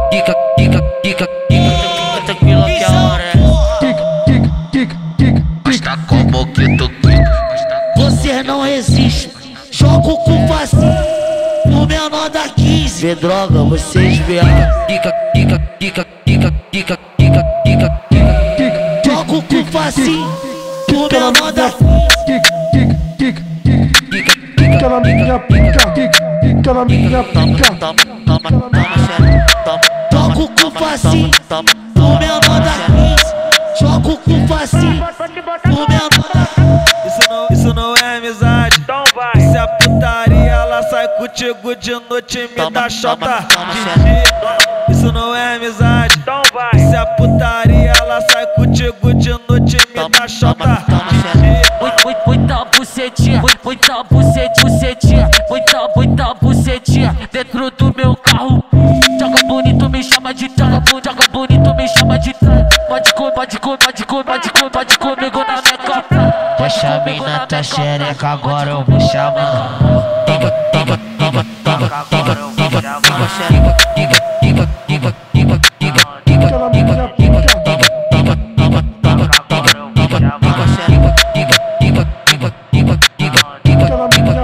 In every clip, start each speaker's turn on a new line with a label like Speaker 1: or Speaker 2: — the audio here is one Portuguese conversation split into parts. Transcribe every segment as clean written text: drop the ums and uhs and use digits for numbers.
Speaker 1: quica, quica, quica, quica. Tranquilo que a hora é.
Speaker 2: Quica, quica, quica,
Speaker 1: Basta como que tu quica.
Speaker 3: Você não resiste, jogo com facinho. O menor da 15, vê droga, vocês vê.
Speaker 1: Quica, quica, quica, quica, quica, quica, quica, quica.
Speaker 3: Jogo com facinho. O menor da 15.
Speaker 2: quica, quica na minha pica, quica na minha pica.
Speaker 3: Jogo com facinho. O menor da 15. Jogo com facinho. O menor da 15.
Speaker 4: Isso não é amizade. Isso é putaria, ela sai contigo de noite e me dá chota de dia. Isso não é amizade. Isso é putaria, ela sai contigo de noite e me dá chota de dia.
Speaker 1: Muita bucetinha, muita bucetinha, muita bucetinha dentro do meu carro. Joga bonito, me chama de joga bonito, me chama de pode comigo na minha capa.
Speaker 3: Deixa a mina tá xereca, agora eu vou chamar.
Speaker 1: Quica, quica, quica, quica, quica, quica, quica, quica, quica, quica, quica,
Speaker 2: Quica na minha pica, quica na minha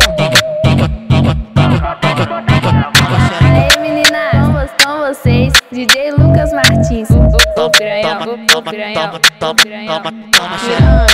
Speaker 2: pica.
Speaker 5: Aí meninas, com vocês, DJ Lucas Martins. O piranha, o piranha, o piranha.